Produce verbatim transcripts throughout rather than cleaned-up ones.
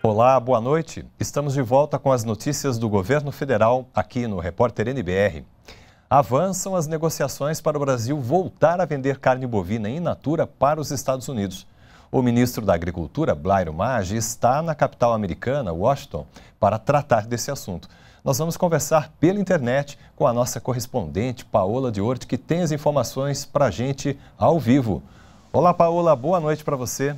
Olá, boa noite. Estamos de volta com as notícias do governo federal aqui no Repórter N B R. Avançam as negociações para o Brasil voltar a vender carne bovina in natura para os Estados Unidos. O ministro da Agricultura, Blairo Maggi, está na capital americana, Washington, para tratar desse assunto. Nós vamos conversar pela internet com a nossa correspondente, Paola Diorti, que tem as informações para a gente ao vivo. Olá, Paola, boa noite para você.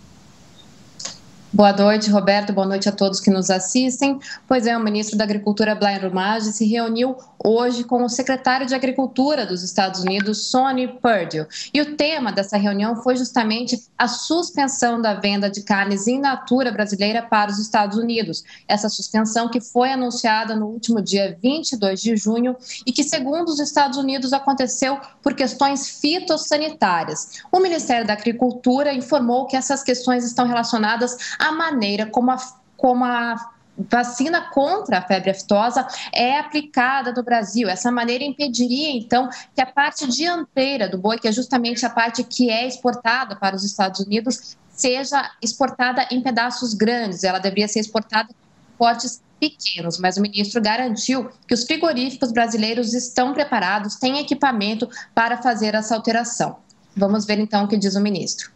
Boa noite, Roberto. Boa noite a todos que nos assistem. Pois é, o ministro da Agricultura, Blairo Maggi, se reuniu hoje com o secretário de Agricultura dos Estados Unidos, Sonny Perdue. E o tema dessa reunião foi justamente a suspensão da venda de carnes in natura brasileira para os Estados Unidos. Essa suspensão que foi anunciada no último dia vinte e dois de junho e que, segundo os Estados Unidos, aconteceu por questões fitossanitárias. O Ministério da Agricultura informou que essas questões estão relacionadas à maneira como a, como a vacina contra a febre aftosa é aplicada no Brasil. Essa maneira impediria, então, que a parte dianteira do boi, que é justamente a parte que é exportada para os Estados Unidos, seja exportada em pedaços grandes. Ela deveria ser exportada em potes pequenos, mas o ministro garantiu que os frigoríficos brasileiros estão preparados, têm equipamento para fazer essa alteração. Vamos ver, então, o que diz o ministro.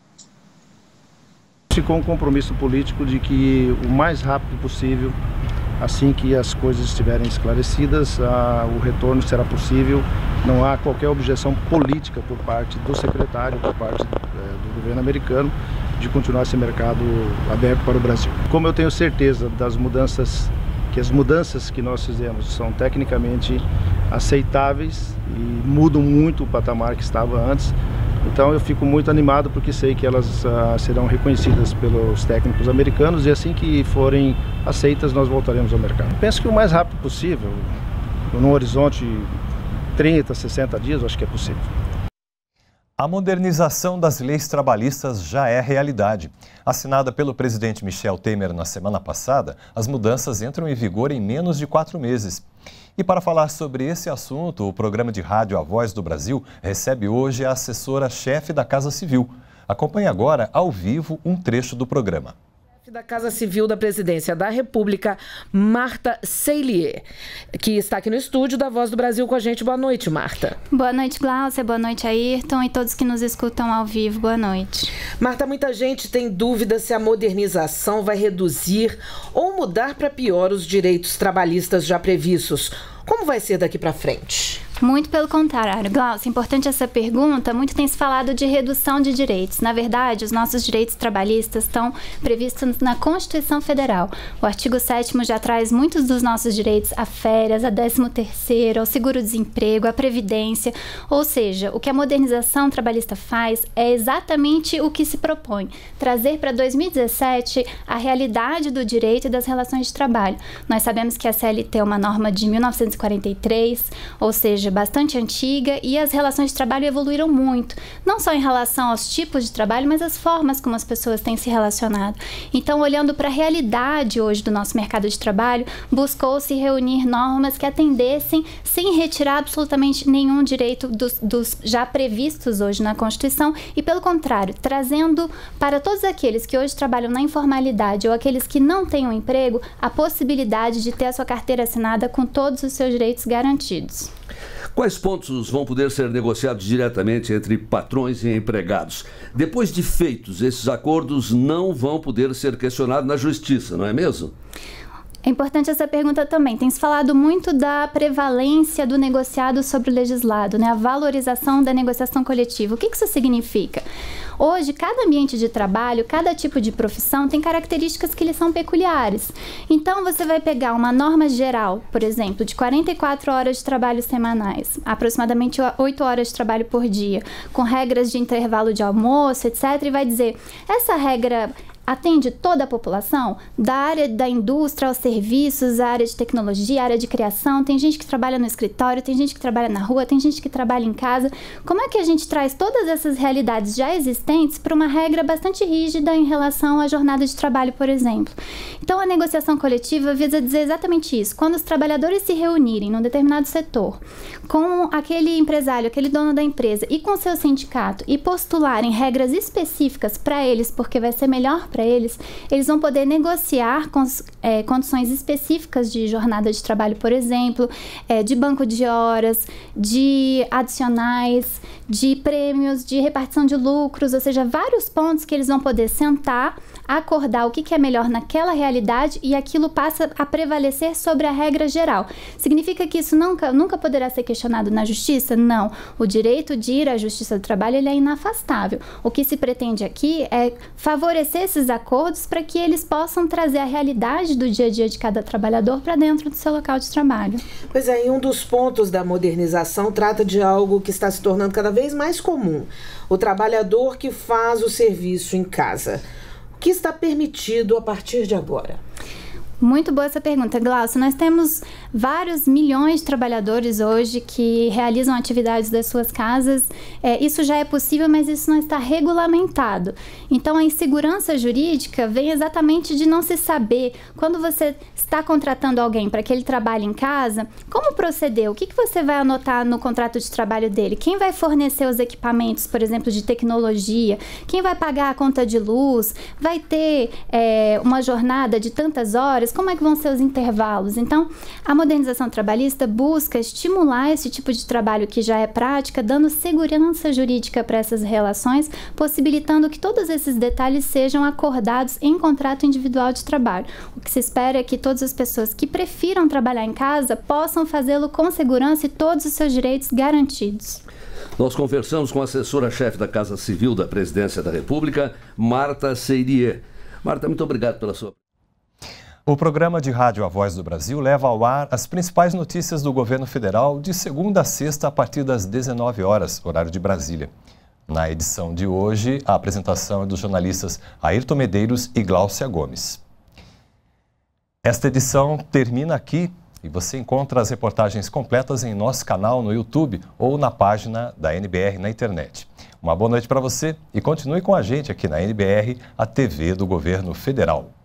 Com um compromisso político de que o mais rápido possível, assim que as coisas estiverem esclarecidas, a, o retorno será possível. Não há qualquer objeção política por parte do secretário, por parte é, do governo americano, de continuar esse mercado aberto para o Brasil. Como eu tenho certeza das mudanças, que as mudanças que nós fizemos são tecnicamente aceitáveis e mudam muito o patamar que estava antes, então eu fico muito animado porque sei que elas uh, serão reconhecidas pelos técnicos americanos e assim que forem aceitas nós voltaremos ao mercado. Penso que o mais rápido possível, num horizonte trinta, sessenta dias, acho que é possível. A modernização das leis trabalhistas já é realidade. Assinada pelo presidente Michel Temer na semana passada, as mudanças entram em vigor em menos de quatro meses. E para falar sobre esse assunto, o programa de rádio A Voz do Brasil recebe hoje a assessora-chefe da Casa Civil. Acompanhe agora, ao vivo, um trecho do programa. Da Casa Civil da Presidência da República, Marta Seilier, que está aqui no estúdio da Voz do Brasil com a gente. Boa noite, Marta. Boa noite, Glaucia. Boa noite, Ayrton, e todos que nos escutam ao vivo. Boa noite. Marta, muita gente tem dúvida se a modernização vai reduzir ou mudar para pior os direitos trabalhistas já previstos. Como vai ser daqui para frente? Muito pelo contrário, Glaucia, importante essa pergunta. Muito tem se falado de redução de direitos. Na verdade, os nossos direitos trabalhistas estão previstos na Constituição Federal. O artigo sétimo já traz muitos dos nossos direitos a férias, a décimo terceiro, ao seguro-desemprego, à previdência. Ou seja, o que a modernização trabalhista faz é exatamente o que se propõe: trazer para dois mil e dezessete a realidade do direito e das relações de trabalho. Nós sabemos que a C L T é uma norma de mil novecentos e quarenta e três, ou seja, bastante antiga, e as relações de trabalho evoluíram muito, não só em relação aos tipos de trabalho, mas as formas como as pessoas têm se relacionado. Então, olhando para a realidade hoje do nosso mercado de trabalho, buscou-se reunir normas que atendessem sem retirar absolutamente nenhum direito dos, dos já previstos hoje na Constituição e, pelo contrário, trazendo para todos aqueles que hoje trabalham na informalidade ou aqueles que não têm um emprego, a possibilidade de ter a sua carteira assinada com todos os seus direitos garantidos. Quais pontos vão poder ser negociados diretamente entre patrões e empregados? Depois de feitos, esses acordos não vão poder ser questionados na justiça, não é mesmo? É importante essa pergunta também. Tem se falado muito da prevalência do negociado sobre o legislado, né? A valorização da negociação coletiva. O que isso significa? Hoje, cada ambiente de trabalho, cada tipo de profissão tem características que lhe são peculiares. Então, você vai pegar uma norma geral, por exemplo, de quarenta e quatro horas de trabalho semanais, aproximadamente oito horas de trabalho por dia, com regras de intervalo de almoço, etcétera, e vai dizer, essa regra atende toda a população, da área da indústria aos serviços, a área de tecnologia, a área de criação. Tem gente que trabalha no escritório, tem gente que trabalha na rua, tem gente que trabalha em casa. Como é que a gente traz todas essas realidades já existentes para uma regra bastante rígida em relação à jornada de trabalho, por exemplo? Então, a negociação coletiva visa dizer exatamente isso. Quando os trabalhadores se reunirem num determinado setor, com aquele empresário, aquele dono da empresa e com seu sindicato, e postularem regras específicas para eles, porque vai ser melhor para eles, eles vão poder negociar com, é, condições específicas de jornada de trabalho, por exemplo, é, de banco de horas, de adicionais, de prêmios, de repartição de lucros, ou seja, vários pontos que eles vão poder sentar, acordar o que, que é melhor naquela realidade e aquilo passa a prevalecer sobre a regra geral. Significa que isso nunca, nunca poderá ser questionado na justiça? Não. O direito de ir à justiça do trabalho ele é inafastável. O que se pretende aqui é favorecer esses acordos para que eles possam trazer a realidade do dia a dia de cada trabalhador para dentro do seu local de trabalho. Pois é, e um dos pontos da modernização trata de algo que está se tornando cada vez mais comum. O trabalhador que faz o serviço em casa. O que está permitido a partir de agora? Muito boa essa pergunta, Glaucio. Nós temos vários milhões de trabalhadores hoje que realizam atividades das suas casas. É, isso já é possível, mas isso não está regulamentado. Então, a insegurança jurídica vem exatamente de não se saber. Quando você está contratando alguém para que ele trabalhe em casa, como proceder? O que, que você vai anotar no contrato de trabalho dele? Quem vai fornecer os equipamentos, por exemplo, de tecnologia? Quem vai pagar a conta de luz? Vai ter é, uma jornada de tantas horas? Como é que vão ser os intervalos? Então, a modernização trabalhista busca estimular esse tipo de trabalho que já é prática, dando segurança jurídica para essas relações, possibilitando que todos esses detalhes sejam acordados em contrato individual de trabalho. O que se espera é que todas as pessoas que prefiram trabalhar em casa possam fazê-lo com segurança e todos os seus direitos garantidos. Nós conversamos com a assessora-chefe da Casa Civil da Presidência da República, Marta Seirier. Marta, muito obrigado pela sua... O programa de rádio A Voz do Brasil leva ao ar as principais notícias do governo federal de segunda a sexta a partir das dezenove horas, horário de Brasília. Na edição de hoje, a apresentação é dos jornalistas Ayrton Medeiros e Gláucia Gomes. Esta edição termina aqui e você encontra as reportagens completas em nosso canal no YouTube ou na página da N B R na internet. Uma boa noite para você e continue com a gente aqui na N B R, a T V do Governo Federal.